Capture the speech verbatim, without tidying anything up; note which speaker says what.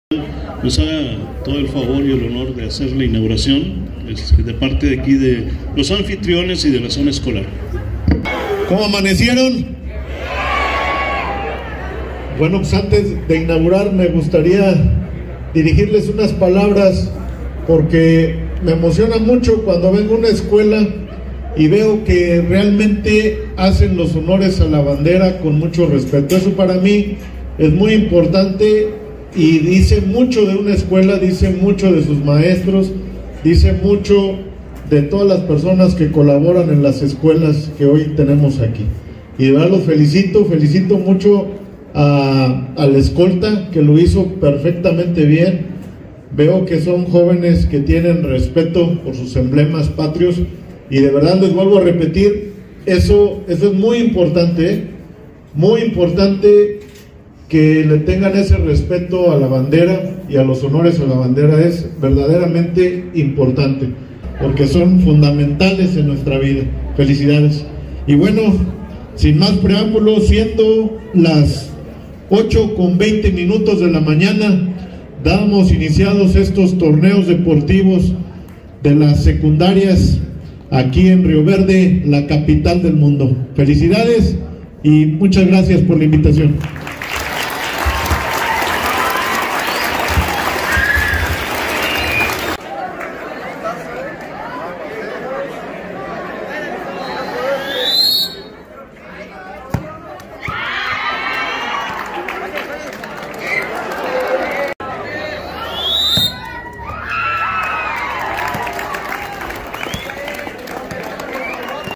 Speaker 1: Nos haga todo el favor y el honor de hacer la inauguración este, de parte de aquí de los anfitriones y de la zona escolar.
Speaker 2: ¿Cómo amanecieron? Bueno, pues antes de inaugurar me gustaría dirigirles unas palabras porque me emociona mucho cuando vengo a una escuela y veo que realmente hacen los honores a la bandera con mucho respeto. Eso para mí es muy importante y dice mucho de una escuela, dice mucho de sus maestros, dice mucho de todas las personas que colaboran en las escuelas que hoy tenemos aquí. Y de verdad los felicito, felicito mucho a, a la escolta que lo hizo perfectamente bien. Veo que son jóvenes que tienen respeto por sus emblemas patrios y de verdad les vuelvo a repetir, eso, eso es muy importante, ¿eh? Muy importante que le tengan ese respeto a la bandera y a los honores a la bandera, es verdaderamente importante porque son fundamentales en nuestra vida. Felicidades. Y bueno, sin más preámbulos, siendo las ocho con veinte minutos de la mañana, damos iniciados estos torneos deportivos de las secundarias aquí en Río Verde, la capital del mundo. Felicidades y muchas gracias por la invitación.